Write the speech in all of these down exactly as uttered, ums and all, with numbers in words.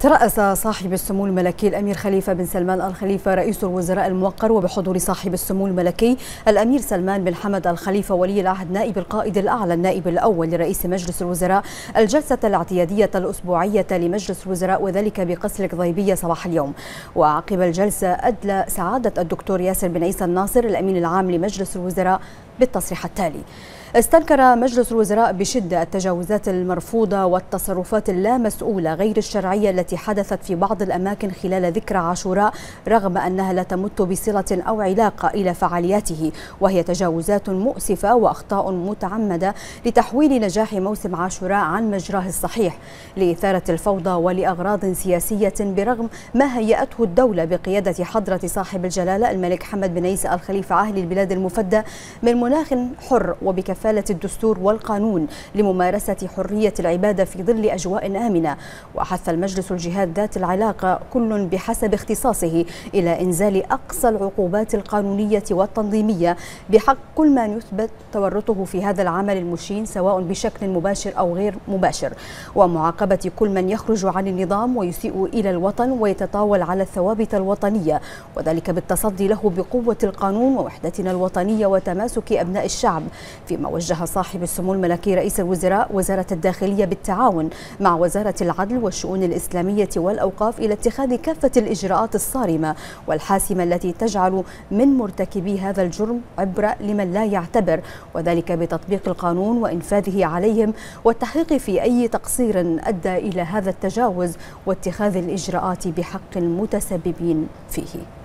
ترأس صاحب السمو الملكي الأمير خليفة بن سلمان آل خليفة رئيس الوزراء الموقر وبحضور صاحب السمو الملكي الأمير سلمان بن حمد آل خليفة ولي العهد نائب القائد الأعلى النائب الأول لرئيس مجلس الوزراء الجلسة الاعتيادية الأسبوعية لمجلس الوزراء وذلك بقصر القضيبية صباح اليوم. وعقب الجلسة أدلى سعادة الدكتور ياسر بن عيسى الناصر الأمين العام لمجلس الوزراء بالتصريح التالي: استنكر مجلس الوزراء بشدة التجاوزات المرفوضة والتصرفات اللامسؤولة غير الشرعية التي حدثت في بعض الأماكن خلال ذكرى عاشوراء رغم أنها لا تمت بصلة أو علاقة إلى فعالياته، وهي تجاوزات مؤسفة وأخطاء متعمدة لتحويل نجاح موسم عاشوراء عن مجراه الصحيح لإثارة الفوضى ولأغراض سياسية، برغم ما هيأته الدولة بقيادة حضرة صاحب الجلالة الملك حمد بن عيسى آل خليفة عاهل البلاد المفدى من مناخ حر وبكفاءة فالة الدستور والقانون لممارسة حرية العبادة في ظل أجواء آمنة. وحث المجلس الجهات ذات العلاقة كل بحسب اختصاصه إلى إنزال أقصى العقوبات القانونية والتنظيمية بحق كل من يثبت تورطه في هذا العمل المشين سواء بشكل مباشر أو غير مباشر، ومعاقبة كل من يخرج عن النظام ويسيء إلى الوطن ويتطاول على الثوابت الوطنية، وذلك بالتصدي له بقوة القانون ووحدتنا الوطنية وتماسك أبناء الشعب. فيما وجه صاحب السمو الملكي رئيس الوزراء وزارة الداخلية بالتعاون مع وزارة العدل والشؤون الإسلامية والأوقاف إلى اتخاذ كافة الإجراءات الصارمة والحاسمة التي تجعل من مرتكبي هذا الجرم عبرة لمن لا يعتبر، وذلك بتطبيق القانون وإنفاذه عليهم والتحقيق في أي تقصير أدى إلى هذا التجاوز واتخاذ الإجراءات بحق المتسببين فيه.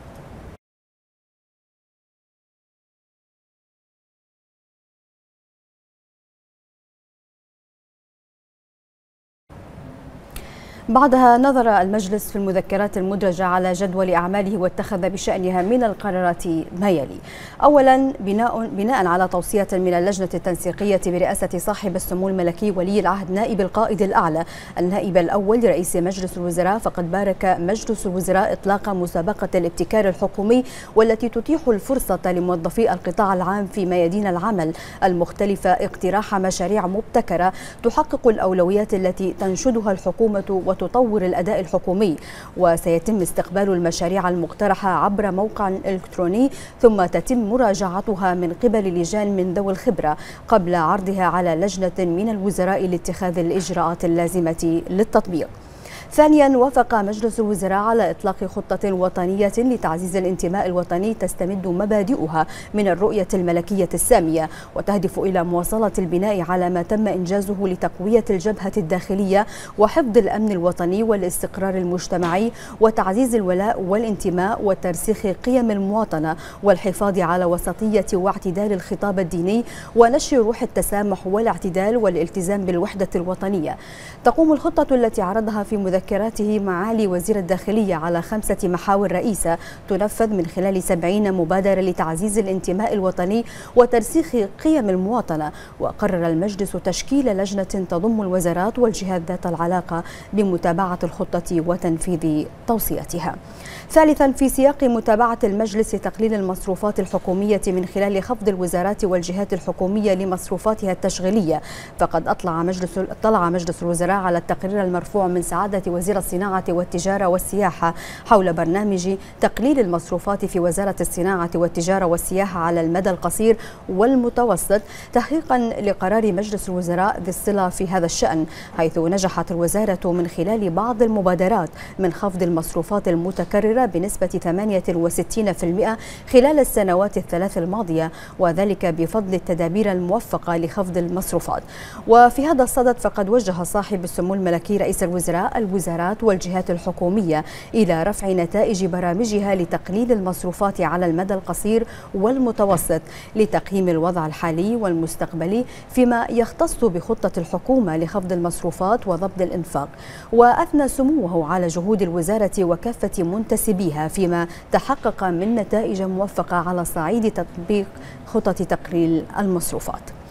بعدها نظر المجلس في المذكرات المدرجة على جدول أعماله واتخذ بشأنها من القرارات ما يلي: أولا، بناء, بناء على توصية من اللجنة التنسيقية برئاسة صاحب السمو الملكي ولي العهد نائب القائد الأعلى النائب الأول لرئيس مجلس الوزراء، فقد بارك مجلس الوزراء إطلاق مسابقة الابتكار الحكومي والتي تتيح الفرصة لموظفي القطاع العام في ميادين العمل المختلفة اقتراح مشاريع مبتكرة تحقق الأولويات التي تنشدها الحكومة وتطور الأداء الحكومي. وسيتم استقبال المشاريع المقترحة عبر موقع إلكتروني ثم تتم مراجعتها من قبل لجان من ذوي الخبرة قبل عرضها على لجنة من الوزراء لاتخاذ الإجراءات اللازمة للتطبيق. ثانيا، وافق مجلس الوزراء على إطلاق خطة وطنية لتعزيز الانتماء الوطني تستمد مبادئها من الرؤية الملكية السامية وتهدف إلى مواصلة البناء على ما تم إنجازه لتقوية الجبهة الداخلية وحفظ الأمن الوطني والاستقرار المجتمعي وتعزيز الولاء والانتماء وترسيخ قيم المواطنة والحفاظ على وسطية واعتدال الخطاب الديني ونشر روح التسامح والاعتدال والالتزام بالوحدة الوطنية. تقوم الخطة التي عرضها في مذكراته معالي وزير الداخلية على خمسة محاور رئيسة تنفذ من خلال سبعين مبادرة لتعزيز الانتماء الوطني وترسيخ قيم المواطنة. وقرر المجلس تشكيل لجنة تضم الوزارات والجهات ذات العلاقة بمتابعة الخطة وتنفيذ توصياتها. ثالثا، في سياق متابعة المجلس لتقليل المصروفات الحكومية من خلال خفض الوزارات والجهات الحكومية لمصروفاتها التشغيلية، فقد أطلع مجلس اطلع مجلس الوزراء على التقرير المرفوع من سعادة وزير الصناعة والتجارة والسياحة حول برنامج تقليل المصروفات في وزارة الصناعة والتجارة والسياحة على المدى القصير والمتوسط، تحقيقا لقرار مجلس الوزراء ذي الصلة في هذا الشأن، حيث نجحت الوزارة من خلال بعض المبادرات من خفض المصروفات المتكررة بنسبة ثمانية وستين بالمئة خلال السنوات الثلاث الماضية، وذلك بفضل التدابير الموفقة لخفض المصروفات. وفي هذا الصدد فقد وجه صاحب السمو الملكي رئيس الوزراء الوزارات والجهات الحكومية إلى رفع نتائج برامجها لتقليل المصروفات على المدى القصير والمتوسط لتقييم الوضع الحالي والمستقبلي فيما يختص بخطة الحكومة لخفض المصروفات وضبط الإنفاق. وأثنى سموه على جهود الوزارة وكافة منتسبيها فيما تحقق من نتائج موفقة على صعيد تطبيق خطة تقليل المصروفات.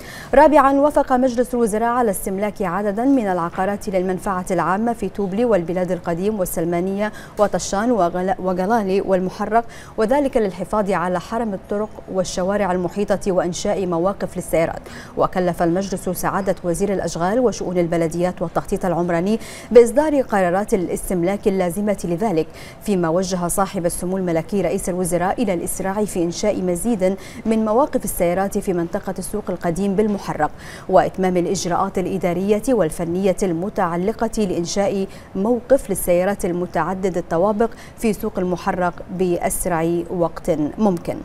رابعا، وافق مجلس الوزراء على استملاك عددا من العقارات للمنفعة العامة في توبلي والبلاد القديم والسلمانية وطشان وقلالي والمحرق، وذلك للحفاظ على حرم الطرق والشوارع المحيطة وإنشاء مواقف للسيارات. وكلف المجلس سعادة وزير الأشغال وشؤون البلديات والتخطيط العمراني بإصدار قرارات الاستملاك اللازمة لذلك، فيما وجه صاحب السمو الملكي رئيس الوزراء إلى الإسراع في إنشاء مزيد من مواقف السيارات في منطقة السوق القديم بالمحرق، وإتمام الإجراءات الإدارية والفنية المتعلقة لإنشاء موقف للسيارات المتعدد الطوابق في سوق المحرق بأسرع وقت ممكن.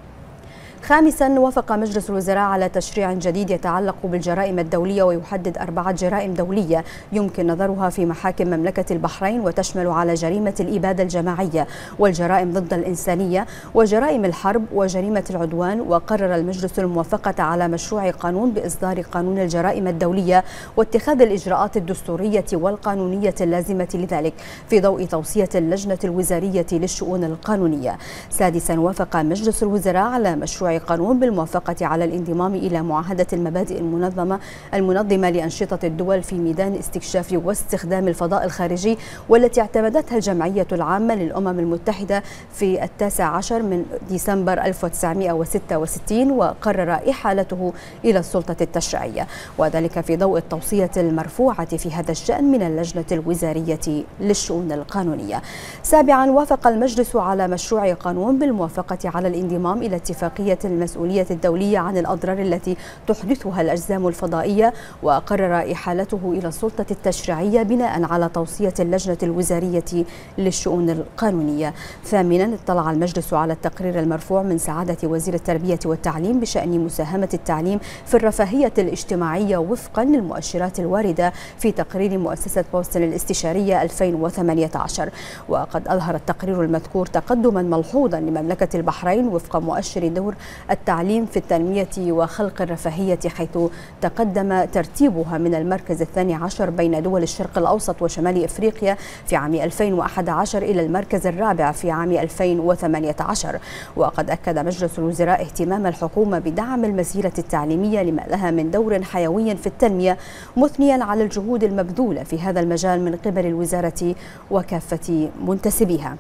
خامسا، وافق مجلس الوزراء على تشريع جديد يتعلق بالجرائم الدولية ويحدد أربعة جرائم دولية يمكن نظرها في محاكم مملكة البحرين، وتشمل على جريمة الإبادة الجماعية والجرائم ضد الإنسانية وجرائم الحرب وجريمة العدوان. وقرر المجلس الموافقة على مشروع قانون بإصدار قانون الجرائم الدولية واتخاذ الإجراءات الدستورية والقانونية اللازمة لذلك في ضوء توصية اللجنة الوزارية للشؤون القانونية. سادسا، وافق مجلس الوزراء على مشروع قانون بالموافقة على الانضمام إلى معاهدة المبادئ المنظمة المنظمة لأنشطة الدول في ميدان استكشاف واستخدام الفضاء الخارجي، والتي اعتمدتها الجمعية العامة للأمم المتحدة في التاسع عشر من ديسمبر ألف وتسعمئة وستة وستين، وقرر إحالته إلى السلطة التشريعية، وذلك في ضوء التوصية المرفوعة في هذا الشأن من اللجنة الوزارية للشؤون القانونية. سابعا، وافق المجلس على مشروع قانون بالموافقة على الانضمام إلى اتفاقية المسؤولية الدولية عن الأضرار التي تحدثها الأجسام الفضائية، وقرر إحالته إلى السلطة التشريعية بناء على توصية اللجنة الوزارية للشؤون القانونية. ثامنا، اطلع المجلس على التقرير المرفوع من سعادة وزير التربية والتعليم بشأن مساهمة التعليم في الرفاهية الاجتماعية وفقا للمؤشرات الواردة في تقرير مؤسسة بوسطن الاستشارية ألفين وثمانية عشر. وقد أظهر التقرير المذكور تقدما ملحوظا لمملكة البحرين وفق مؤشر دور التعليم في التنمية وخلق الرفاهية، حيث تقدم ترتيبها من المركز الثاني عشر بين دول الشرق الأوسط وشمال إفريقيا في عام ألفين وأحد عشر إلى المركز الرابع في عام ألفين وثمانية عشر. وقد أكد مجلس الوزراء اهتمام الحكومة بدعم المسيرة التعليمية لما لها من دور حيوي في التنمية، مثنيا على الجهود المبذولة في هذا المجال من قبل الوزارة وكافة منتسبيها.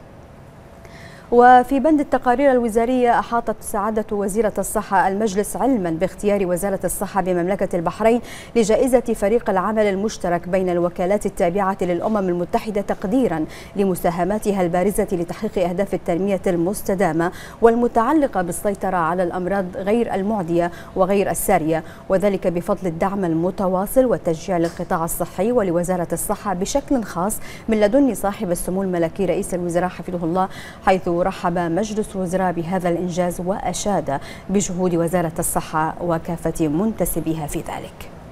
وفي بند التقارير الوزارية، أحاطت سعادة وزيرة الصحة المجلس علما باختيار وزارة الصحة بمملكة البحرين لجائزة فريق العمل المشترك بين الوكالات التابعة للأمم المتحدة تقديرا لمساهماتها البارزة لتحقيق أهداف التنمية المستدامة والمتعلقة بالسيطرة على الأمراض غير المعدية وغير السارية، وذلك بفضل الدعم المتواصل والتشجيع للقطاع الصحي ولوزارة الصحة بشكل خاص من لدن صاحب السمو الملكي رئيس الوزراء حفظه الله، حيث رحب مجلس الوزراء بهذا الإنجاز وأشاد بجهود وزارة الصحة وكافة منتسبيها في ذلك.